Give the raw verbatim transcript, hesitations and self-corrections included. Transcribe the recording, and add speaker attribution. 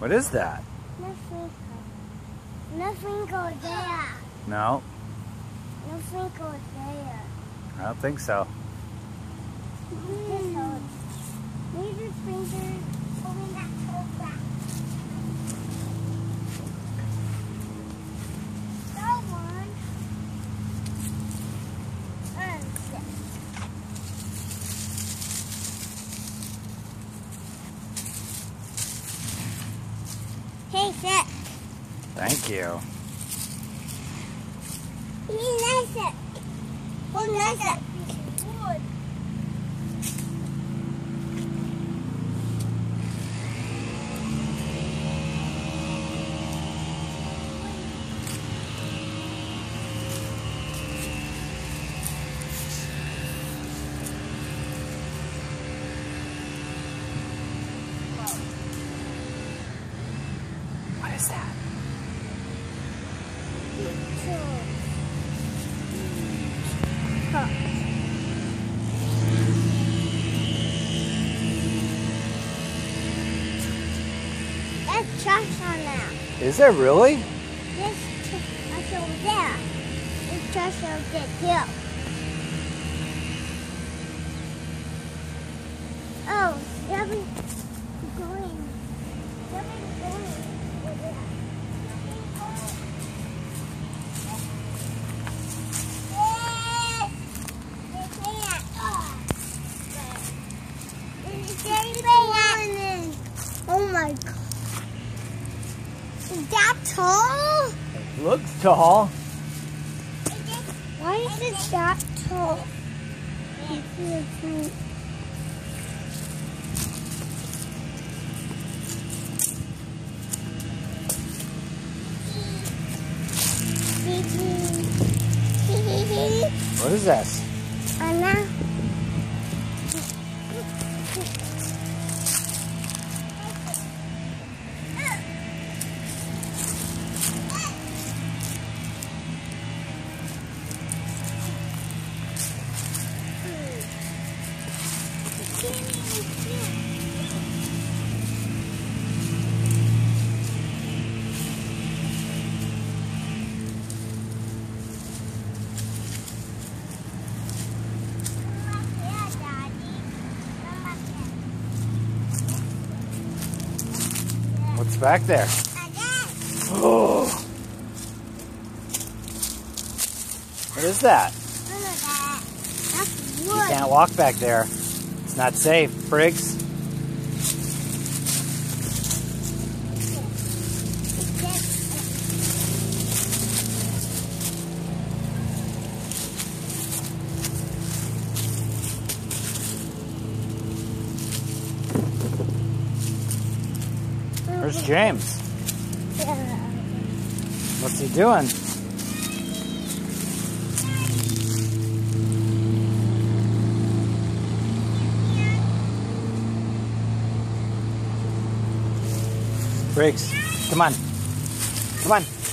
Speaker 1: What is that?
Speaker 2: Nothing. Nothing goes there.
Speaker 1: No,
Speaker 2: Nothing goes there.
Speaker 1: I don't think so.
Speaker 2: Mm. Use your fingers. Pulling that toe back. That one. And this. Hey, sit.
Speaker 1: Thank you.
Speaker 2: Be nicer. Be nicer. Wood.
Speaker 1: What is that?
Speaker 2: Huh. There's trash on there.
Speaker 1: Is there really?
Speaker 2: There's trash over there. There's trash over there too. Oh, Debbie going. Debbie going over there. Oh my god. Is that tall?
Speaker 1: It looks tall.
Speaker 2: Why is it that tall?
Speaker 1: What is this?
Speaker 2: Anna.
Speaker 1: What's back there? Oh! What is that?
Speaker 2: That's
Speaker 1: You
Speaker 2: wood.
Speaker 1: can't walk back there. It's not safe, Briggs. Where's James? What's he doing? Briggs, come on. Come on.